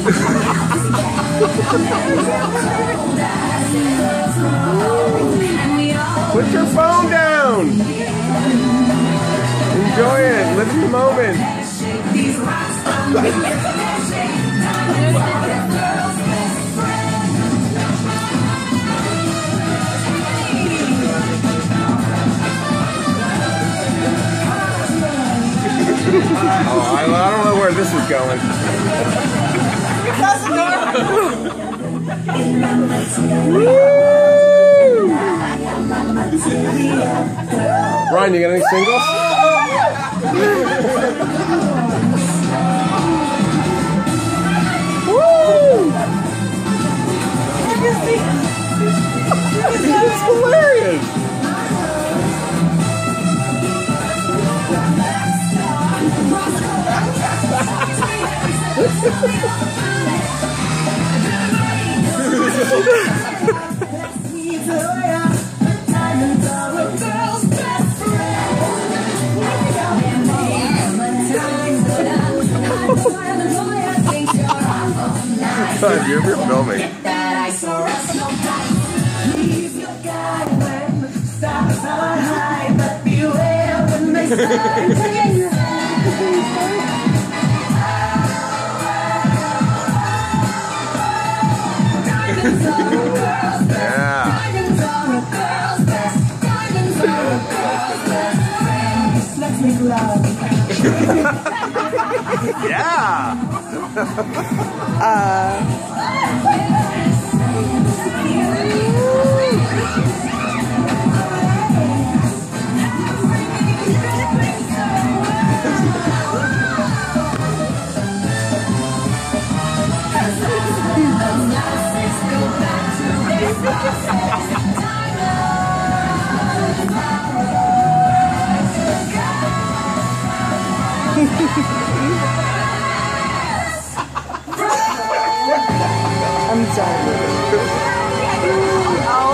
Put your phone down. Enjoy it. Live in the moment. Oh, I don't know where this is going. Ryan, you got any singles? It's hilarious. You're filming. Yeah. I'm sorry.